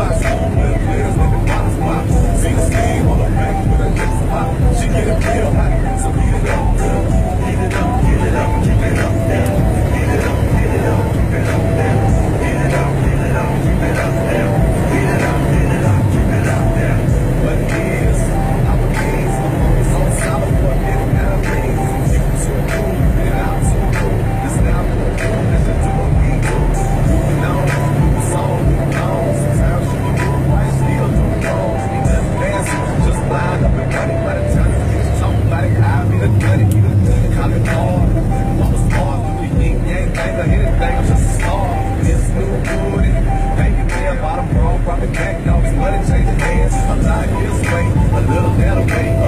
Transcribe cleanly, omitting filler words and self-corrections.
Bottom wrong, profit back, dogs, money changing hands. I'm not here to wait, a little better way.